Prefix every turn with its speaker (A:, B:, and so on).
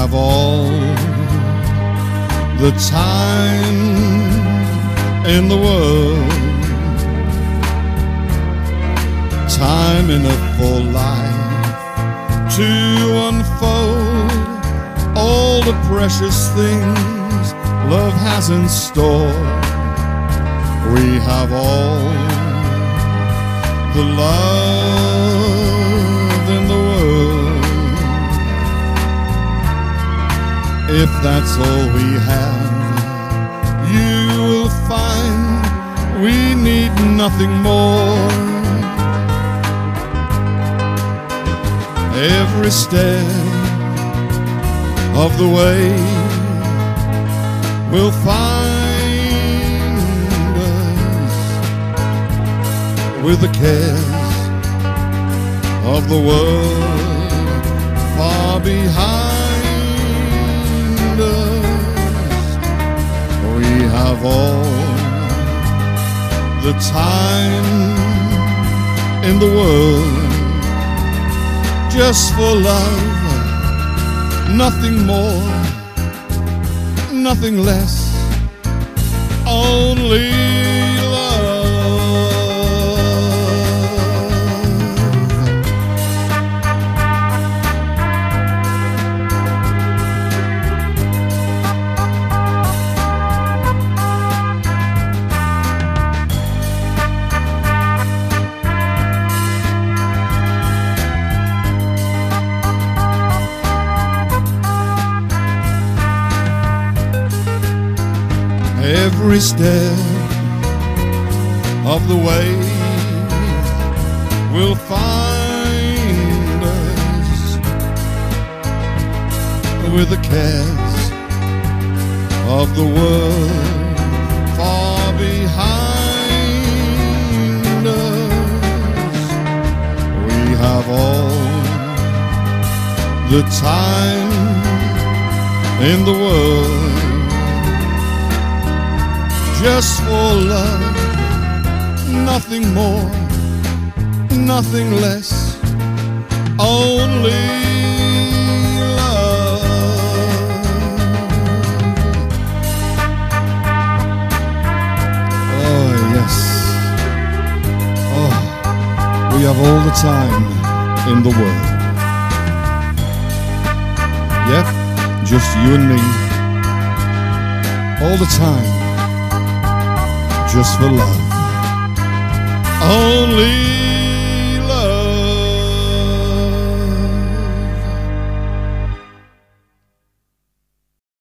A: have all the time in the world, time enough for life to unfold all the precious things love has in store. We have all the love in the world. If that's all we have, you will find we need nothing more. Every step of the way will find us with the cares of the world far behind us. We have all the time in the world, just for love, nothing more, nothing less, only love. Every step of the way will find us with the cares of the world far behind us. We have all the time in the world, just for love, nothing more, nothing less, only love. Oh yes, oh, we have all the time in the world. Yep, just you and me, all the time, just for love, only